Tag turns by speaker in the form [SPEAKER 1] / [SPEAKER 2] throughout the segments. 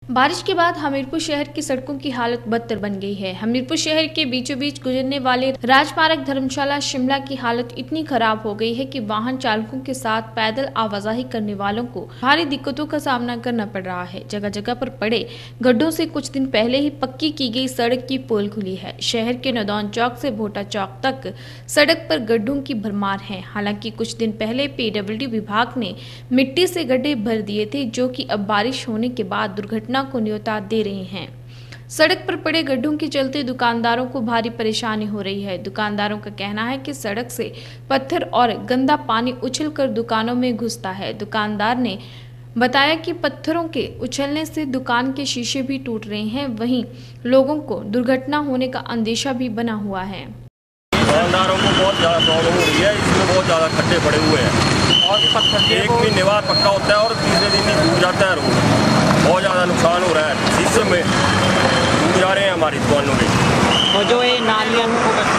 [SPEAKER 1] बारिश के बाद हमीरपुर शहर की सड़कों की हालत बदतर बन गई है। हमीरपुर शहर के बीचों बीच गुजरने वाले राजमार्ग धर्मशाला शिमला की हालत इतनी खराब हो गई है कि वाहन चालकों के साथ पैदल आवाजाही करने वालों को भारी दिक्कतों का सामना करना पड़ रहा है। जगह जगह पर पड़े गड्ढों से कुछ दिन पहले ही पक्की की गई सड़क की पोल खुली है। शहर के नदौन चौक से भोटा चौक तक सड़क पर गड्ढों की भरमार है। हालांकि कुछ दिन पहले PWD विभाग ने मिट्टी से गड्ढे भर दिए थे, जो कि अब बारिश होने के बाद दुर्घटना को न्योता दे रहे हैं। सड़क पर पड़े गड्ढों के चलते दुकानदारों को भारी परेशानी हो रही है। दुकानदारों का कहना है कि सड़क से पत्थर और गंदा पानी उछलकर दुकानों में घुसता है। दुकानदार ने बताया कि पत्थरों के उछलने से दुकान के शीशे भी टूट रहे हैं। वहीं लोगों को दुर्घटना होने का अंदेशा भी बना हुआ है।
[SPEAKER 2] दुकानदारों को बहुत ज़्यादा प्रॉब्लम हो रही है, इसमें बहुत ज़्यादा खड्डे पड़े हुए हैं और पत्थर एक महीने बाद पक्का होता है और तीसरे दिन ही डूब जाता है रोड। बहुत ज़्यादा नुकसान हो रहा है, शीशे में डूब जा रहे हैं हमारी दुकानों में।
[SPEAKER 3] और जो ये नालियाँ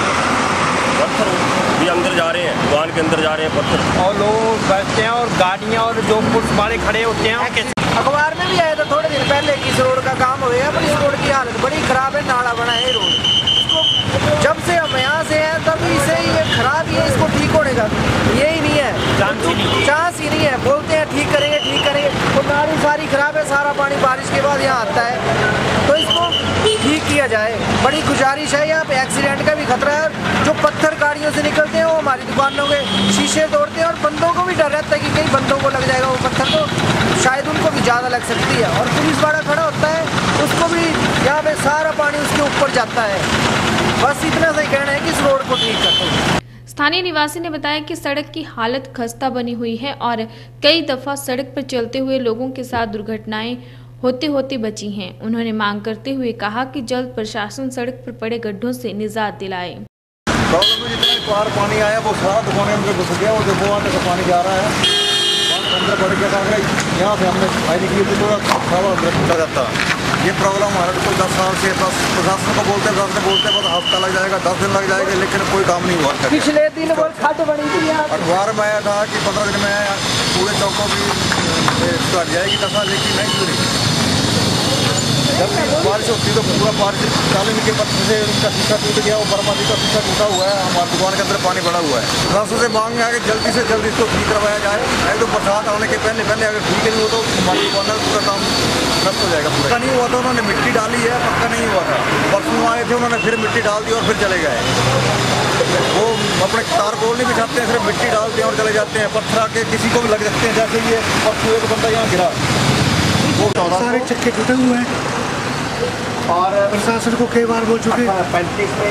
[SPEAKER 2] पत्थर भी अंदर जा रहे हैं, दुकान के अंदर जा रहे हैं पत्थर, और
[SPEAKER 3] लोग बैठते हैं और गाड़ियाँ और जो पुलिस वाले खड़े होते हैं।
[SPEAKER 4] अखबार में भी आया था थोड़े दिन पहले कि इस रोड का काम हो गया, पर इस रोड की हालत बड़ी खराब है। नाला बना है रोड, इसको जब से हम यहाँ से हैं तब से ये खराब ही है। इसको ठीक होने का यही नहीं है, चांस ही नहीं है। बोलते हैं ठीक करेंगे ठीक करेंगे, तो नाली सारी खराब है। सारा पानी बारिश के बाद यहाँ आता है, तो इसको ठीक किया जाए। बड़ी गुजारिश है। यहाँ पे एक्सीडेंट का भी खतरा है। जो पत्थर गाड़ियों से निकलते हैं वो हमारी दुकानों के शीशे तोड़ते हैं, और बंदों को भी डर रहता है कि कहीं बंदों को लग जाएगा वो पत्थर, तो शायद उनको भी ज़्यादा लग सकती है। और पुलिस वाला खड़ा होता है, उसको भी यहाँ पे सारा पानी उसके ऊपर जाता है। बस इतना सही कहना है कि इस रोड को ठीक कर दो।
[SPEAKER 1] स्थानीय निवासी ने बताया कि सड़क की हालत खस्ता बनी हुई है और कई दफा सड़क पर चलते हुए लोगों के साथ दुर्घटनाएं होते होते बची हैं। उन्होंने मांग करते हुए कहा कि जल्द प्रशासन सड़क पर पड़े गड्ढों से निजात दिलाए।
[SPEAKER 5] प्रॉब्लम में जितना बाहर पानी आया वो सारा दुकानें में घुस गया और जो वहाँ तक पानी जा रहा है अंदर बढ़ गया था। यहाँ से हमने सफाई की थी तो सारा टूटा जाता। ये प्रॉब्लम हमारे को 10 साल से प्रशासन को बोलते बस हफ्ता लग जाएगा, 10 दिन लग जाएगा, लेकिन कोई काम नहीं हुआ।
[SPEAKER 4] पिछले दिन खड्ड बनी थी
[SPEAKER 5] अखबार में आया था कि 15 दिन में पूरे चौकों की कट जाएगी दफा, लेकिन नहीं पूरी। जब बारिश होती तो पूरा बारिश कालीन के पत्थर से उनका शीशा टूट गया और बर्मादी का शीशा टूटा हुआ है। हमारी दुकान के अंदर पानी भरा हुआ है। प्रशासन से मांग है कि जल्दी से जल्दी इसको ठीक करवाया जाए। नहीं तो बरसात आने के पहले अगर ठीक नहीं हो तो हमारी दुकान में पूरा काम नष्ट हो जाएगा। पक्का नहीं हुआ था, उन्होंने मिट्टी डाली है, पक्का नहीं हुआ था। परसों आए थे, उन्होंने फिर मिट्टी डाल दी और फिर चले गए। वो अपने तारकोल नहीं बिछाते हैं, सिर्फ मिट्टी डालते हैं और चले जाते हैं। पत्थर आके किसी को भी लग सकते हैं, जैसे ये परसों एक बंदा यहाँ गिरा, वो
[SPEAKER 6] सारे चक्के टूटे हुए हैं और प्रशासन को कई बार बोल चुके हैं।
[SPEAKER 3] 35 से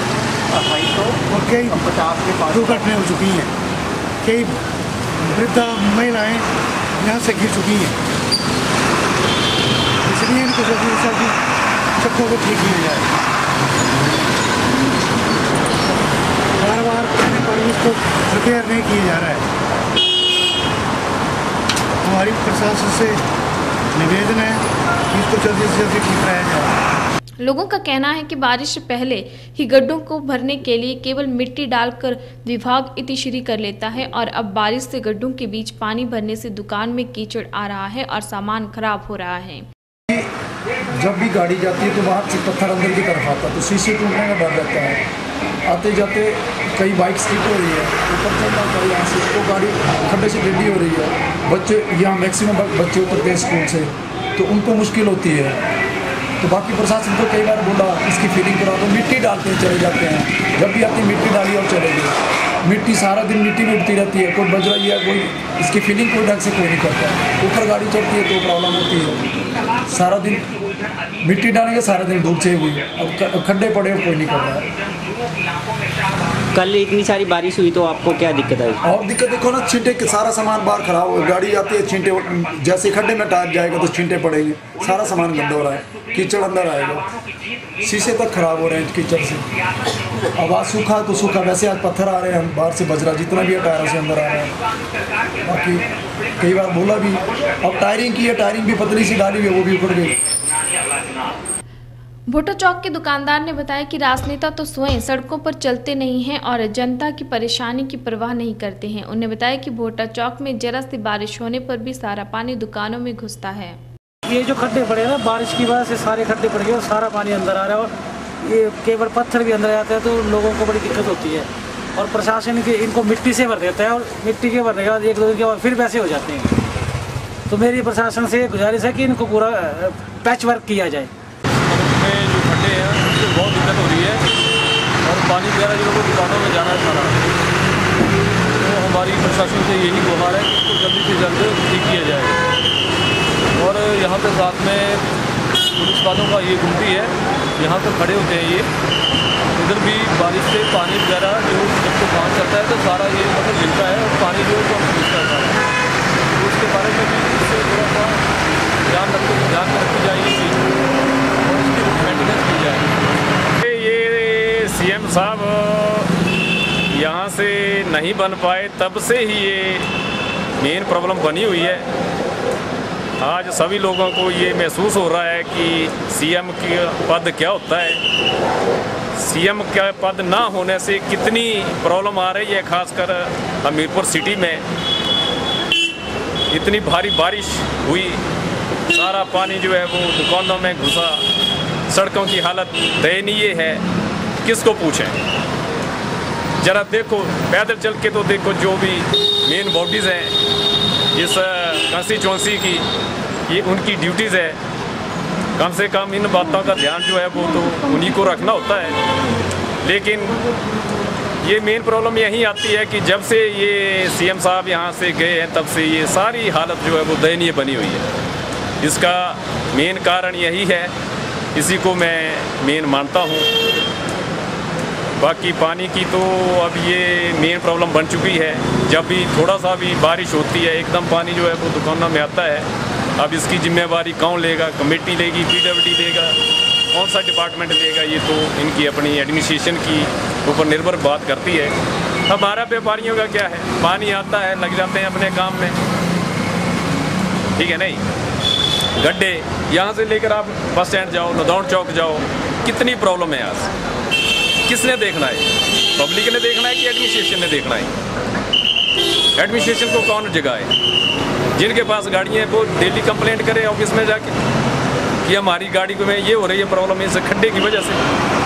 [SPEAKER 3] 250
[SPEAKER 6] और कई
[SPEAKER 3] 50 के पास
[SPEAKER 6] दुर्घटनाएं हो चुकी हैं। कई वृद्धा महिलाएं यहाँ से गिर चुकी हैं। इसलिए इनको जल्दी चक्कों को ठीक किया जाए। बार कहने पर इसको रिपेयर नहीं किया जा रहा है। हमारी प्रशासन से निवेदन है कि इसको जल्दी से जल्दी ठीक कराया जाए।
[SPEAKER 1] लोगों का कहना है कि बारिश से पहले ही गड्ढों को भरने के लिए केवल मिट्टी डालकर विभाग इतिश्री कर लेता है, और अब बारिश से गड्ढों के बीच पानी भरने से दुकान में कीचड़ आ रहा है और सामान खराब हो रहा है।
[SPEAKER 5] जब भी गाड़ी जाती है तो बाहर से पत्थर अंदर की तरफ आता है, तो शीशे टूटने का डर रहता है। आते जाते कई बाइक स्लिप हो रही है, ऊपर चढ़ जाता है यहाँ से, तो गाड़ी खड्डे से टेढ़ी हो रही है। बच्चे यहाँ मैक्सिमम बच्चे उतरते हैं स्कूल से, तो उनको मुश्किल होती है। तो बाकी प्रशासन को कई बार बोला इसकी फीलिंग करा, तो मिट्टी डालते हैं चले जाते हैं। जब भी आती मिट्टी डाली और चले गए। मिट्टी सारा दिन मिट्टी में उड़ती रहती है, कोई बज रही है, कोई इसकी फीलिंग कोई ढंग से कोई नहीं करता। ऊपर गाड़ी चढ़ती है तो प्रॉब्लम होती है। सारा दिन मिट्टी डालेंगे, सारा दिन धूप से हुई, अब खड्डे पड़े हो कोई नहीं कर रहा है।
[SPEAKER 3] कल इतनी सारी बारिश हुई तो आपको क्या दिक्कत आई?
[SPEAKER 5] और दिक्कत देखो ना, छींटे के सारा सामान बाहर खराब हो, गाड़ी आती है छींटे, जैसे खड्डे में टायर जाएगा तो छींटे पड़ेंगे, सारा सामान गंदा हो रहा है, कीचड़ अंदर आएगा, शीशे तक खराब हो रहे हैं कीचड़ से। अब आज सूखा तो सूखा, वैसे आज पत्थर आ रहे हैं बाहर से, बजरा जितना भी है टायरों से अंदर आ रहा है। बाकी कई बार बोला भी, अब टायरिंग की है, टायरिंग भी पतली सी डाली हुई है, वो भी उखड़ गई।
[SPEAKER 1] भोटा चौक के दुकानदार ने बताया कि राजनेता तो स्वयं सड़कों पर चलते नहीं हैं और जनता की परेशानी की परवाह नहीं करते हैं। उन्होंने बताया कि भोटा चौक में जरा सी बारिश होने पर भी सारा पानी दुकानों में घुसता है।
[SPEAKER 7] ये जो खड्डे पड़े हैं ना, बारिश की वजह से सारे खड्डे पड़ गए और सारा पानी अंदर आ रहा है और ये केवल पत्थर भी अंदर आते हैं तो लोगों को बड़ी दिक्कत होती है। और प्रशासन के इनको मिट्टी से भर देता है और मिट्टी के भरने के बाद 1-2 दिन के बाद फिर वैसे हो जाते हैं। तो मेरी प्रशासन से गुजारिश है कि इनको पूरा पैच वर्क किया जाए।
[SPEAKER 8] में जो खड्डे हैं उससे बहुत दिक्कत हो रही है और पानी वगैरह जो लोगों को दुकानों में जाना है सारा, तो हमारी प्रशासन से यही गुहार है कि इसको जल्दी से जल्द ठीक किया जाए। और यहाँ पे साथ में पुलिस वालों का ये गुमटी है, यहाँ पर खड़े होते हैं ये, इधर भी बारिश से पानी वगैरह जो जब तो काम चलता है तो सारा ये मतलब गिरता है और पानी जो है तो गिरता है सारा, तो उसके बारे में भी इससे थोड़ा सा ध्यान में रखी जाए ये चीज़ और इसकी मेंटेनेंस की जाए।
[SPEAKER 2] ये सीएम साहब यहाँ से नहीं बन पाए तब से ही ये मेन प्रॉब्लम बनी हुई है। आज सभी लोगों को ये महसूस हो रहा है कि सीएम का पद क्या होता है, सीएम का पद ना होने से कितनी प्रॉब्लम आ रही है। खासकर हमीरपुर सिटी में इतनी भारी बारिश हुई, सारा पानी जो है वो दुकानों में घुसा, सड़कों की हालत दयनीय है। किसको पूछें, जरा देखो पैदल चल के तो देखो जो भी मेन बॉडीज़ हैं इस कंस्टिट्यूंसी की, ये उनकी ड्यूटीज़ है। कम से कम इन बातों का ध्यान जो है वो तो उन्हीं को रखना होता है। लेकिन ये मेन प्रॉब्लम यही आती है कि जब से ये सीएम साहब यहाँ से गए हैं तब से ये सारी हालत जो है वो दयनीय बनी हुई है। इसका मेन कारण यही है, इसी को मैं मेन मानता हूँ। बाकी पानी की तो अब ये मेन प्रॉब्लम बन चुकी है। जब भी थोड़ा सा भी बारिश होती है एकदम पानी जो है वो दुकानों में आता है। अब इसकी जिम्मेवारी कौन लेगा, कमेटी लेगी, पीडब्ल्यूडी लेगा, कौन सा डिपार्टमेंट लेगा, ये तो इनकी अपनी एडमिनिस्ट्रेशन की ऊपर निर्भर बात करती है। हमारा व्यापारियों का क्या है, पानी आता है लग जाते हैं अपने काम में, ठीक है नहीं। गड्ढे यहाँ से लेकर आप बस स्टैंड जाओ, नदौड़ चौक जाओ, कितनी प्रॉब्लम है यहाँ से। किसने देखना है, पब्लिक ने देखना है कि एडमिनिस्ट्रेशन ने देखना है? एडमिनिस्ट्रेशन को कौन जगाए? जिनके पास गाड़ियाँ हैं वो डेली कंप्लेंट करें ऑफिस में जाके कि हमारी गाड़ी में ये हो रही है प्रॉब्लम इस खड्डे की वजह से।